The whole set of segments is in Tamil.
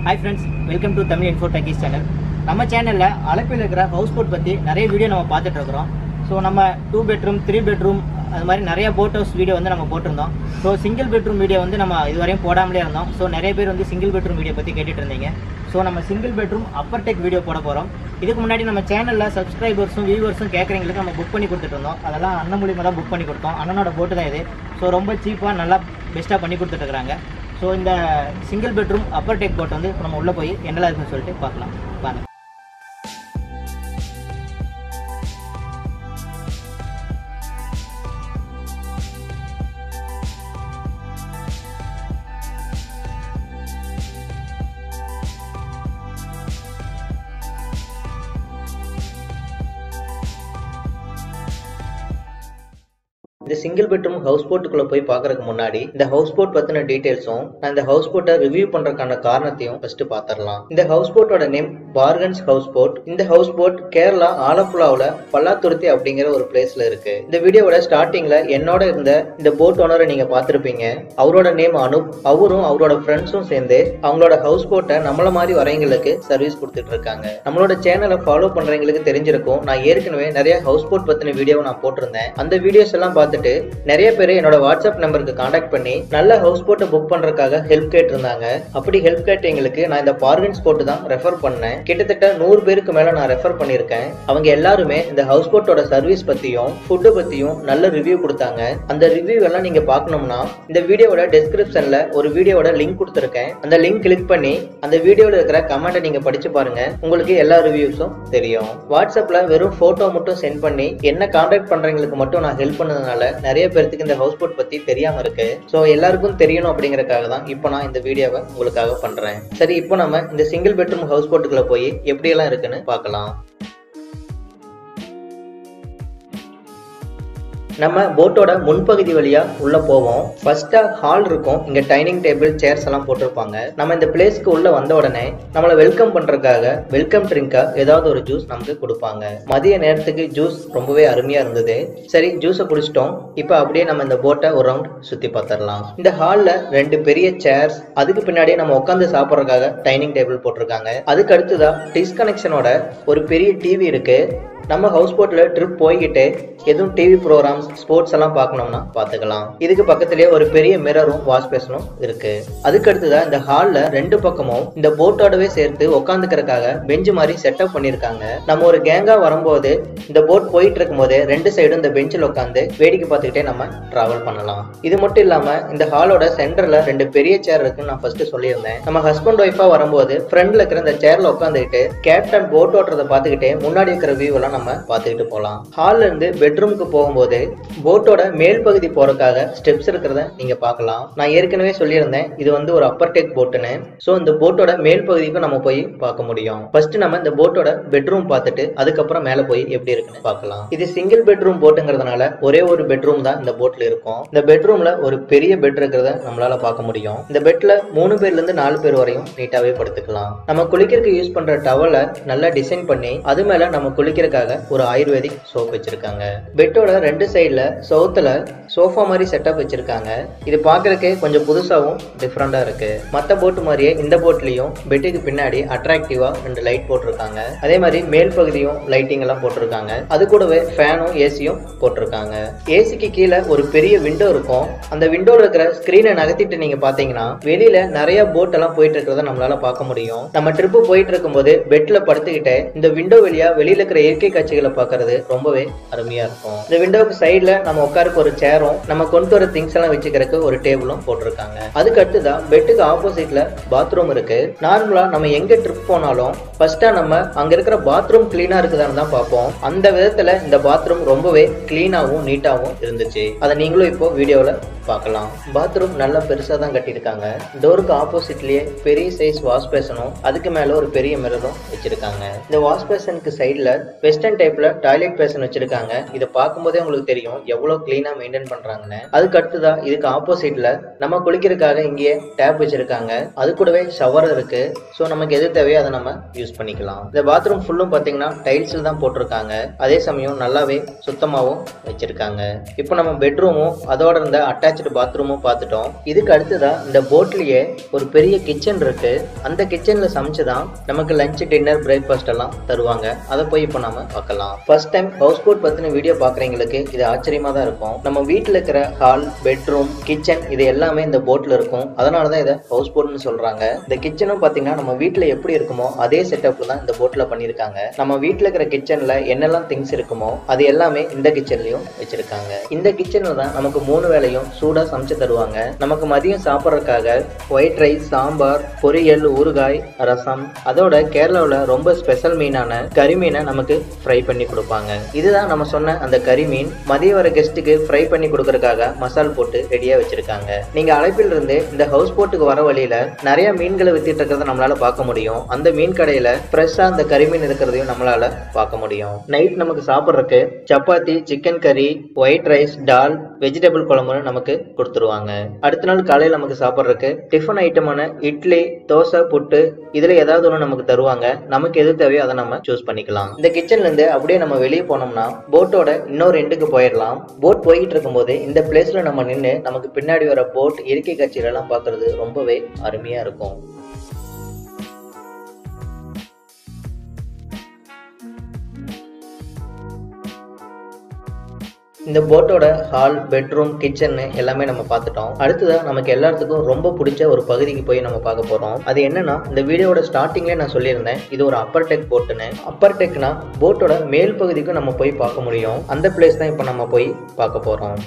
Hi friends, welcome to Tamil Info Techies channel. நம்ம சேனல்ல அலப்பில இருக்கிற ஹவுஸ் போட் பத்தி நிறைய வீடியோ நம்ம பார்த்துட்டு இருக்கோம். ஸோ நம்ம 2 பெட்ரூம் 3 பெட்ரூம் அது மாதிரி நிறைய போட் ஹவுஸ் வீடியோ வந்து நம்ம போட்டிருந்தோம். ஸோ சிங்கிள் பெட்ரூம் வீடியோ வந்து நம்ம இதுவரையும் போடாமலே இருந்தோம். ஸோ நிறைய பேர் வந்து சிங்கிள் பெட்ரூம் வீடியோ பற்றி கேட்டுட்டு இருந்தீங்க. ஸோ நம்ம single bedroom upper deck video போட போகிறோம். இதுக்கு முன்னாடி நம்ம சேனலில் சப்ஸ்கிரைபர்ஸும் வியூவர்ஸும் கேட்குறவங்களுக்கு நம்ம புக் பண்ணி கொடுத்துட்டு இருந்தோம். அதெல்லாம் அண்ணன் மூலியமாக தான் புக் பண்ணி கொடுத்தோம். அண்ணனோட போட்டு தான் இது. ஸோ ரொம்ப சீப்பாக நல்லா பெஸ்ட்டாக பண்ணி கொடுத்துட்ருக்குறாங்க. ஸோ இந்த single bedroom upper deck boat வந்து நம்ம உள்ளே போய் என்னெல்லாம் இருக்குன்னு சொல்லிட்டு பார்க்கலாம் வாங்க. இந்த சிங்கிள் பெட்ரூம் ஹவுஸ் போட்டுக்குள்ள போய் பாக்குறதுக்கு முன்னாடி இந்த ஹவுஸ் போட் பத்தின டீடைல்ஸும் நான் இந்த ஹவுஸ் போட்டை ரிவ்யூ பண்றதுக்கான காரணத்தையும் ஃபர்ஸ்ட் பாத்திரலாம். இந்த ஹவுஸ் போட்டோட நேம் பார்கன்ஸ் ஹவுஸ் போட். இந்த ஹவுஸ் போட் கேரளா ஆலப்புழாவுல பல்லாத்துருத்தி அப்படிங்கிற ஒரு பிளேஸ்ல இருக்கு. இந்த வீடியோவோட ஸ்டார்டிங்ல என்னோட இருந்த இந்த போட் ஓனரை நீங்க பாத்திருப்பீங்க. அவரோட நேம் அனுப். அவரும் அவரோட ஃப்ரெண்ட்ஸும் சேர்ந்து அவங்களோட ஹவுஸ் போட்டை நம்மள மாதிரி வரவங்களுக்கு சர்வீஸ் கொடுத்துட்டு இருக்காங்க. நம்மளோட சேனலை ஃபாலோ பண்றவங்களுக்கு தெரிஞ்சிருக்கும். நான் ஏற்கனவே நிறைய ஹவுஸ் போட் பத்தின வீடியோ நான் போட்டிருந்தேன். அந்த வீடியோஸ் எல்லாம் பார்த்துட்டு நிறைய பேர் என்னோட வாட்ஸ்அப் நம்பருக்கு கான்டாக்ட் பண்ணி நல்ல ஹவுஸ் போட்டை புக் பண்றதுக்காக ஹெல்ப் கேட்டிருந்தாங்க. அப்படி ஹெல்ப் கேட்டவங்களுக்கு நான் இந்த பார்கன்ஸ் போட்டு தான் ரெஃபர் பண்ணேன். கிட்டத்தட்ட 100 பேருக்கு மேல நான் ரெஃபர் பண்ணிருக்கேன். அவங்க எல்லாருமே இந்த ஹவுஸ் போட்டோட சர்வீஸ் பத்தியும் ஃபுட் பத்தியும் நல்ல ரிவ்யூ கொடுத்தாங்க. அந்த ரிவ்யூ எல்லாம் நீங்க பார்க்கணும்னா இந்த வீடியோட டிஸ்கிரிப்ஷன்ல ஒரு வீடியோட லிங்க் கொடுத்திருக்கேன். அந்த லிங்க் கிளிக் பண்ணி அந்த வீடியோல இருக்கிற கமெண்ட்டை நீங்க படிச்சு பாருங்க. உங்களுக்கு எல்லா ரிவ்யூஸும் தெரியும். வாட்ஸ்அப்ல வெறும் போட்டோ மட்டும் சென்ட் பண்ணி என்ன கான்டாக்ட் பண்றவங்களுக்கு மட்டும் நான் ஹெல்ப் பண்ணதுனால நிறைய பேருக்கு இந்த ஹவுஸ் போட் பத்தி தெரியாம இருக்கு. சோ எல்லாருக்கும் தெரியணும் அப்படிங்கறதுக்காக தான் இப்போ நான் இந்த வீடியோவை உங்களுக்காக பண்றேன். சரி, இப்போ நம்ம இந்த சிங்கிள் பெட்ரூம் ஹவுஸ் போட்டுக்குள்ள போய் எப்படி எல்லாம் இருக்குன்னு பார்க்கலாம். நம்ம போட்டோட முன்பகுதி வழியா உள்ள போவோம். ஃபர்ஸ்டா ஹால் இருக்கும். இங்க டைனிங் டேபிள் சேர்ஸ் எல்லாம் போட்டிருப்பாங்க. நம்ம இந்த பிளேஸ்க்கு உள்ள வந்த உடனே நம்மள வெல்கம் பண்றதுக்காக வெல்கம் ட்ரிங்கா ஏதாவது ஒரு ஜூஸ் நமக்கு கொடுப்பாங்க. மதிய நேரத்துக்கு ஜூஸ் ரொம்பவே அருமையா இருந்தது. சரி, ஜூஸை குடிச்சிட்டோம். இப்போ அப்படியே நம்ம இந்த போட்டை ஒரு ரவுண்ட் சுத்தி பார்த்துடலாம். இந்த ஹால்ல 2 பெரிய சேர்ஸ், அதுக்கு பின்னாடியே நம்ம உட்காந்து சாப்பிட்றதுக்காக டைனிங் டேபிள் போட்டிருக்காங்க. அதுக்கு அடுத்ததான் டிஸ்கனெக்ஷனோட ஒரு பெரிய டிவி இருக்கு. நம்ம ஹவுஸ் போட்ல ட்ரிப் போய்கிட்டு எதுவும் டிவி ப்ரோக்ராம்ஸ் ஸ்போர்ட்ஸ் எல்லாம் பார்க்கணும்னா பார்த்துக்கலாம். இதுக்கு பக்கத்திலேயே ஒரு பெரிய மிரரும் வாஷ் பேஷனும் இருக்கு. அதுக்கு அடுத்ததான் இந்த ஹால்ல 2 பக்கமும் இந்த போட்டோடவே சேர்த்து உட்காந்துக்கிறதுக்காக பெஞ்சு மாதிரி செட்டப் பண்ணிருக்காங்க. நம்ம ஒரு கேங்கா வரும்போது இந்த போட் போயிட்டு இருக்கும் போது 2 சைடும் இந்த பெஞ்சில் உட்காந்து வேடிக்கை பார்த்துக்கிட்டே நம்ம டிராவல் பண்ணலாம். இது மட்டும் இல்லாம இந்த ஹாலோட சென்டர்ல 2 பெரிய சேர் இருக்குன்னு நான் ஃபர்ஸ்ட் சொல்லியிருந்தேன். நம்ம ஹஸ்பண்ட் ஒய்ஃபா வரும்போது ஃப்ரண்ட்ல இருக்கிற இந்த சேர்ல உட்காந்துக்கிட்டு கேப்டன் போட் ஓட்டுறதை பார்த்துக்கிட்டே முன்னாடி இருக்கிற வியூ எல்லாம் நம்ம பார்த்துக்கிட்டு போகலாம். ஹால்ல இருந்து பெட்ரூமுக்கு போகும்போது போட்டோட மேல் பகுதி போறதுக்காக ஸ்டெப்ஸ் இருக்கிறத நீங்க பார்க்கலாம். நான் ஏற்கனவே சொல்லியிருந்தேன் இது வந்து ஒரு அப்பர் டெக் போட்டுன்னு. சோ இந்த போட்டோட மேல் பகுதிக்கு நம்ம போய் பார்க்க முடியும். ஃபர்ஸ்ட் நம்ம இந்த போட்டோட பெட்ரூம் பார்த்துட்டு அதுக்கப்புறம் மேல போய் எப்படி இருக்குன்னு பார்க்கலாம். இது சிங்கிள் பெட்ரூம் போட்டுங்கிறதுனால ஒரே ஒரு பெட்ரூம் தான் இந்த போட்ல இருக்கும். இந்த பெட்ரூம்ல ஒரு பெரிய பெட் இருக்கிறத நம்மளால பார்க்க முடியும். இந்த பெட்ல 3 பேர்ல இருந்து 4 பேர் வரையும் நீட்டாவே படுத்துக்கலாம். நம்ம குளிக்கிறதுக்கு யூஸ் பண்ற டவலை நல்லா டிசைன் பண்ணி அது மேல நம்ம குளிக்கிறதுக்காக ஒரு ஆயுர்வேதிக் சோப் வச்சிருக்காங்க. பெட்டோட 2 சைடுல சவுத்துல சோஃபா மாதிரி செட்டப் வச்சிருக்காங்க. இது பாக்குறதுக்கு கொஞ்சம் புதுசாவும் டிஃபரெண்டா இருக்கு. மத்த போட் மாதிரியே இந்த போட்லயும் பெட்டுக்கு பின்னாடி அட்ராக்டிவா 2 லைட் போட்டிருக்காங்க. அதே மாதிரி மேல் பகுதியும் லைட்டிங் எல்லாம் போட்டிருக்காங்க. அது கூடவே ஃபேனும் ஏசியும் போட்டிருக்காங்க. ஏசிக்கு கீழே ஒரு பெரிய விண்டோ இருக்கும். அந்த விண்டோல இருக்கிற ஸ்கிரீனை நகர்த்திட்டு நீங்க பாத்தீங்கன்னா வெளியில நிறைய போட் எல்லாம் போயிட்டு இருக்கிறத நம்மளால பார்க்க முடியும். நம்ம ட்ரிப்பு போயிட்டு இருக்கும் போது பெட்ல படுத்துக்கிட்டு இந்த விண்டோ வழியா வெளியில இருக்கிற இயற்கை காட்சிகளை பார்க்கறது ரொம்பவே அருமையா இருக்கும். இந்த விண்டோக்கு சைடுல நம்ம உட்காருக்கு ஒரு சேரும் நம்ம கொண்டு வர திங்ஸ் எல்லாம் வச்சுக்கிறதுக்கு ஒரு டேபிளும் போட்டிருக்காங்க. அதுக்கு அடுத்துதான் பெட்டுக்கு ஆப்போசிட்ல பாத்ரூம் இருக்கு. நார்மலா நம்ம எங்க ட்ரிப் போனாலும் ஃபர்ஸ்டா நம்ம அங்க இருக்கிற பாத்ரூம் கிளீனா இருக்குதான்னு தான் பார்ப்போம். அந்த விதத்துல இந்த பாத்ரூம் ரொம்பவே கிளீனாவும் நீட்டாவும் இருந்துச்சு. அதை நீங்களும் இப்போ வீடியோல பார்க்கலாம். பாத்ரூம் நல்லா பெருசா தான் கட்டியிருக்காங்க. டோருக்கு ஆப்போசிட்லயே பெரிய சைஸ் வாஷ் பேஷனும் அதுக்கு மேல ஒரு பெரிய மிரரும் வச்சிருக்காங்க. இந்த வாஷ் பேஷனுக்கு சைடுல வெஸ்டர்ன் டைப்ல டாய்லெட் பேசன் வச்சிருக்காங்க. இதை பார்க்கும்போதே உங்களுக்கு தெரியும் எவ்வளவு கிளீனா மெயின்டைன் பண்றாங்கன்னு. அதுக்கு அடுத்ததா இதுக்கு ஆப்போசிட்ல நம்ம குளிக்கிறதுக்காக இங்கே டேப் வச்சிருக்காங்க. அது கூடவே ஷவர் இருக்கு. ஸோ நமக்கு எது தேவையோ அதை நம்ம யூஸ் பண்ணிக்கலாம். இந்த பாத்ரூம் ஃபுல்லும் பார்த்தீங்கன்னா டைல்ஸ்ல தான் போட்டிருக்காங்க. அதே சமயம் நல்லாவே சுத்தமாகவும் வச்சிருக்காங்க. இப்போ நம்ம பெட்ரூமும் அதோட இருந்த அட்டாச்சு பாத்ரூமும் பார்த்துட்டோம். இதுக்கு அடுத்ததா இந்த போட்லயே ஒரு பெரிய கிச்சன் இருக்கு. அந்த கிச்சன்ல சமைச்சுதான் நமக்கு லஞ்ச், டின்னர், பிரேக்ஃபாஸ்ட் எல்லாம் தருவாங்க. அதை போய் இப்போ நம்ம பார்க்கலாம். ஃபர்ஸ்ட் டைம் ஹவுஸ் போட் பத்தின வீடியோ பாக்குறவங்களுக்கு இது ஆச்சரியமா தான் இருக்கும். நம்ம வீட்டில் இருக்கிற ஹால், பெட்ரூம், கிச்சன் இது எல்லாமே இந்த போட்ல இருக்கும். அதனாலதான் இதை ஹவுஸ் போட்னு சொல்றாங்க. இந்த கிச்சனும் பாத்தீங்கன்னா நம்ம வீட்டுல எப்படி இருக்குமோ அதே செட்டப்ல தான் இந்த போட்ல பண்ணிருக்காங்க. நம்ம வீட்டுல இருக்கிற கிச்சன்ல என்னெல்லாம் திங்ஸ் இருக்குமோ அது எல்லாமே இந்த கிச்சன்லயும் வச்சிருக்காங்க. இந்த கிச்சன்ல தான் நமக்கு 3 வேளையும் சூடா சமைச்சு தருவாங்க. நமக்கு மதியம் சாப்பிட்றதுக்காக ஒயிட் ரைஸ், சாம்பார், பொரியல், ஊறுகாய், ரசம், அதோட கேரளாவில் ரொம்ப ஸ்பெஷல் மீனான கரிமீனை நமக்கு ஃப்ரை பண்ணி கொடுப்பாங்க. இதுதான் நம்ம சொன்ன அந்த கரிமீன். மதிய வர கெஸ்ட்டுக்கு ஃப்ரை பண்ணி கொடுக்கறதுக்காக மசால் போட்டு ரெடியா வச்சிருக்காங்க. நீங்க அழைப்பில் இருந்து இந்த ஹவுஸ் போட்டுக்கு வர வழியில நிறைய மீன்களை வித்திட்டு இருக்கிறத நம்மளால பார்க்க முடியும். அந்த மீன் கடையில ஃப்ரெஷ்ஷா அந்த கரிமீன் இருக்கிறதையும் நம்மளால பார்க்க முடியும். நைட் நமக்கு சாப்பிட்றதுக்கு சப்பாத்தி, சிக்கன் கறி, ஒயிட் ரைஸ், டால், வெஜிடபிள் குழம்புன்னு நமக்கு கொடுத்துருவாங்க. அடுத்த நாள் காலையில் நமக்கு சாப்பிட்றதுக்கு டிஃபன் ஐட்டமான இட்லி, தோசை, புட்டு இதுல ஏதாவது ஒன்று நமக்கு தருவாங்க. நமக்கு எது தேவையோ அதை நம்ம சூஸ் பண்ணிக்கலாம். இந்த கிச்சன்ல இருந்து அப்படியே நம்ம வெளியே போனோம்னா போட்டோட இன்னொரு எண்டுக்கு போயிடலாம். போட் போயிட்டு இருக்கும் போது இந்த பிளேஸ்ல நம்ம நின்று நமக்கு பின்னாடி வர போட், இயற்கை காட்சிகள் எல்லாம் பார்க்கறது ரொம்பவே அருமையா இருக்கும். இந்த போட்டோட ஹால், பெட்ரூம், கிச்சன் எல்லாமே நம்ம பார்த்துட்டோம். அடுத்ததான் நமக்கு எல்லாத்துக்கும் ரொம்ப பிடிச்ச ஒரு பகுதிக்கு போய் நம்ம பார்க்க போறோம். அது என்னன்னா, இந்த வீடியோட ஸ்டார்டிங்லேயே நான் சொல்லியிருந்தேன் இது ஒரு அப்பர் டெக் போட்டுன்னு. அப்பர் டெக்னா போட்டோட மேல் பகுதிக்கும் நம்ம போய் பார்க்க முடியும். அந்த பிளேஸ் தான் இப்போ நம்ம போய் பார்க்க போறோம்.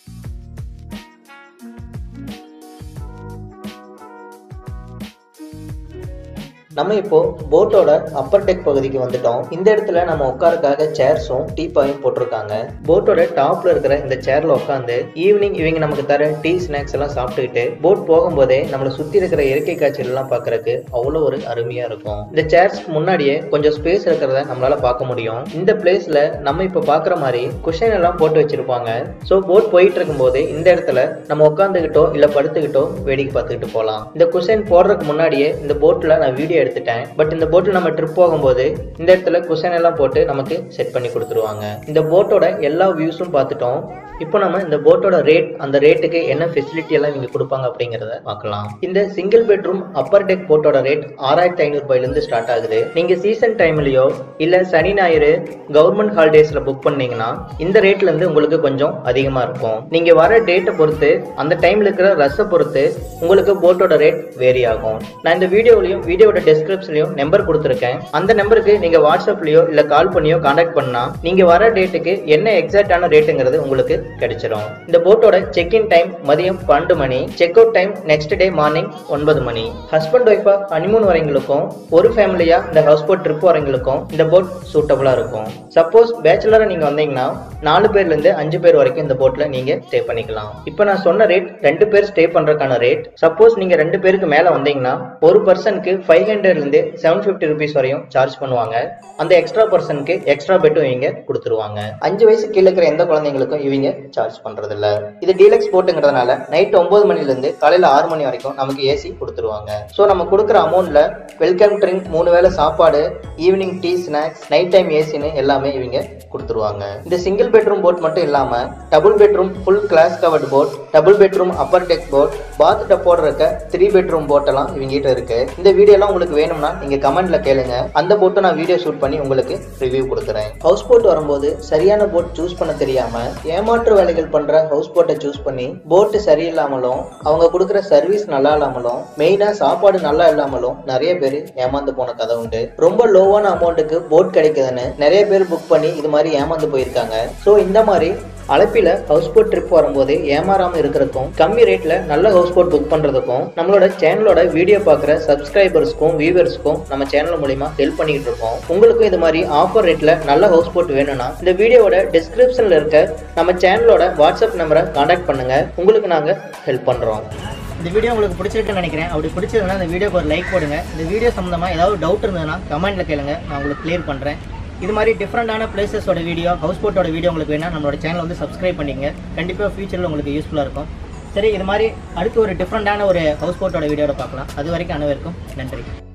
நம்ம இப்போ போட்டோட அப்பர் டெக் பகுதிக்கு வந்துட்டோம். இந்த இடத்துல நம்ம உட்காரக்காக சேர்ஸும் டீப்பாயும் போட்டிருக்காங்க. போட்டோட டாப்ல இருக்கிற இந்த சேர்ல உட்காந்து ஈவினிங் இவங்க நமக்கு தர டீ, ஸ்நாக்ஸ் எல்லாம் சாப்பிட்டுக்கிட்டு போட் போகும்போதே நம்மளை சுத்தி இருக்கிற இயற்கை காட்சிகள் எல்லாம் பாக்குறதுக்கு அவ்வளவு ஒரு அருமையா இருக்கும். இந்த சேர்ஸ்க்கு முன்னாடியே கொஞ்சம் ஸ்பேஸ் இருக்கிறத நம்மளால பார்க்க முடியும். இந்த பிளேஸ்ல நம்ம இப்ப பாக்குற மாதிரி குஷன் எல்லாம் போட்டு வச்சிருப்பாங்க. சோ போட் போயிட்டு இருக்கும் போது இந்த இடத்துல நம்ம உட்காந்துக்கிட்டோ இல்ல படுத்துக்கிட்டோ வேடிக்கை பார்த்துக்கிட்டு போகலாம். இந்த குஷன் போடுறதுக்கு முன்னாடியே இந்த போட்ல நான் வீடியோ எடுத்துட்டேன். பட் இந்த போட்ல நம்ம ட்ரிப் போகும்போது இந்த இடத்துல குஷன் எல்லாம் போட்டு நமக்கு செட் பண்ணி கொடுத்துருவாங்க. இந்த போட்டோட எல்லா வியூஸும் பார்த்துட்டோம். இப்போ நம்ம இந்த போட்டோட ரேட், அந்த ரேட்டுக்கு என்ன ஃபெசிலிட்டி எல்லாம் இங்க கொடுப்பாங்க அப்படிங்கறத பார்க்கலாம். இந்த சிங்கிள் பெட்ரூம் அப்பர் டெக் போட்டோட ரேட் 6500 ரூபாயிலிருந்து ஸ்டார்ட் ஆகுது. நீங்க சீசன் டைம்லயோ இல்ல சனி, ஞாயிறு, கவர்மெண்ட் ஹாலிடேஸ்ல புக் பண்ணீங்கன்னா இந்த ரேட்ல இருந்து உங்களுக்கு கொஞ்சம் அதிகமா இருக்கும். நீங்க வர டேட்டை பொறுத்து, அந்த டைம்ல இருக்கிற ரஷ்ஷை பொறுத்து உங்களுக்கு போட்டோட ரேட் வேரி ஆகும். நான் இந்த வீடியோட டெஸ்கிரிப்ஷன்லயும் நம்பர் கொடுத்துருக்கேன். அந்த நம்பருக்கு நீங்க வாட்ஸ்அப்லயோ இல்ல கால் பண்ணியோ கான்டாக்ட் பண்ணா நீங்க வர டேட்டுக்கு என்ன எக்ஸாக்டான ரேட்டுங்கிறது உங்களுக்கு கிடைச்சிடும். இந்த போட்டோட செக் இன் டைம் மதியம் 12 மணி, check out time next day morning 9 மணி. ஹஸ்பண்ட் ஒய்ஃபா ஹனிமூன் வரவங்களுக்கும் ஒரு ஃபேமிலியா இந்த ஹவுஸ் போட் ட்ரிப் வரவங்களுக்கும் இந்த போட் சூட்டபிளா இருக்கும். சப்போஸ் பேச்சுலரா நீங்க வந்தீங்கன்னா 4 பேர்ல இருந்து 5 பேர் வரைக்கும் இந்த போட்ல நீங்க ஸ்டே பண்ணிக்கலாம். இப்போ நான் சொன்ன ரேட் 2 பேர் ஸ்டே பண்றதுக்கான ரேட். சப்போஸ் நீங்க 2 பேருக்கு மேல வந்தீங்கன்னா ஒரு பர்சனுக்கு 500 இருந்து 750 ரூபீஸ் வரையும் சார்ஜ் பண்ணுவாங்க. அந்த எக்ஸ்ட்ரா பர்சனுக்கு எக்ஸ்ட்ரா பெட்டும் இவங்க கொடுத்துருவாங்க. 5 வயசு கீழே இருக்கிற எந்த குழந்தைங்களுக்கும் இவங்க சார்ஜ் பண்றது இல்ல. இது டீலக்ஸ் போட்டுங்கிறதுனால நைட் 9 மணில இருந்து காலையில 6 மணி வரைக்கும் நமக்கு ஏசி கொடுத்துருவாங்க. சோ நம்ம கொடுக்குற அமௌண்ட்ல வெல்கம் ட்ரிங்க், 3 வேளை சாப்பாடு, evening tea, snacks, night time ஏசின்னு எல்லாமே இவங்க கொடுத்துருவாங்க. இந்த சிங்கிள் பெட்ரூம் போட் மட்டும் இல்லாம double bedroom full glass covered boat, double bedroom upper deck boat, bath டப்போட இருக்க 3 பெட்ரூம் போட் எல்லாம் இவங்க கிட்ட இருக்கு. இந்த வீடியோ எல்லாம் உங்களுக்கு வேணும்னா நீங்க கமெண்ட்ல கேளுங்க. அந்த போட்டை நான் வீடியோ ஷூட் பண்ணி உங்களுக்கு ரிவ்யூ கொடுக்குறேன். ஹவுஸ் போட் வரும்போது சரியான போட் சூஸ் பண்ண தெரியாம ஏமாற்று வேலைகள் பண்ற ஹவுஸ் போட்டை சூஸ் பண்ணி போட்டு சரியில்லாமலும் அவங்க கொடுக்குற சர்வீஸ் நல்லா இல்லாமலும் மெயினா சாப்பாடு நல்லா இல்லாமலும் நிறைய பேர் ஏமாந்து போன கதை உண்டு. ரொம்ப லோவான அமௌண்ட்டுக்கு போட் கிடைக்குதுன்னு நிறைய பேர் புக் பண்ணி இது மாதிரி ஏமாந்து போயிருக்காங்க. ஸோ இந்த மாதிரி அலப்பில ஹவுஸ் போட் ட்ரிப் வரும்போது ஏமாறாம இருக்கிறதுக்கும், கம்மி ரேட்ல நல்ல ஹவுஸ் போட் புக் பண்றதுக்கும் நம்மளோட சேனலோட வீடியோ பார்க்குற சப்ஸ்கிரைபர்ஸ்க்கும் வியூவர்ஸ்க்கும் நம்ம சேனல் மூலியமா ஹெல்ப் பண்ணிட்டு இருக்கோம். உங்களுக்கும் இது மாதிரி ஆஃபர் ரேட்ல நல்ல ஹவுஸ் போட் வேணும்னா இந்த வீடியோட டிஸ்கிரிப்ஷன்ல இருக்க நம்ம சேனலோட வாட்ஸ்அப் நம்பரை கான்டாக்ட் பண்ணுங்க. உங்களுக்கு நாங்க ஹெல்ப் பண்றோம். இந்த வீடியோ உங்களுக்கு பிடிச்சிருக்குன்னு நினைக்கிறேன். அப்படி பிடிச்சதுன்னா இந்த வீடியோக்கு ஒரு லைக் போடுங்க. இந்த வீடியோ சம்பந்தமா ஏதாவது டவுட் இருந்ததுன்னா கமெண்ட்ல கேளுங்க, நான் உங்களுக்கு கிளியர் பண்றேன். இது மாதிரி டிஃப்ரெண்டான பிளேசஸோட வீடியோ, ஹவுஸ் போட்டோட வீடியோ உங்களுக்கு வேணா நம்மளோட சேனல் வந்து சப்ஸ்கிரைப் பண்ணிங்க. கண்டிப்பாக ஃபியூச்சரில் உங்களுக்கு யூஸ்ஃபுல்லாக இருக்கும். சரி, இது மாதிரி அடுத்து ஒரு டிஃப்ரெண்டான ஒரு ஹவுஸ் போட்டோட வீடியோட பார்க்கலாம். அது வரைக்கும் அனைவருக்கும் நன்றி.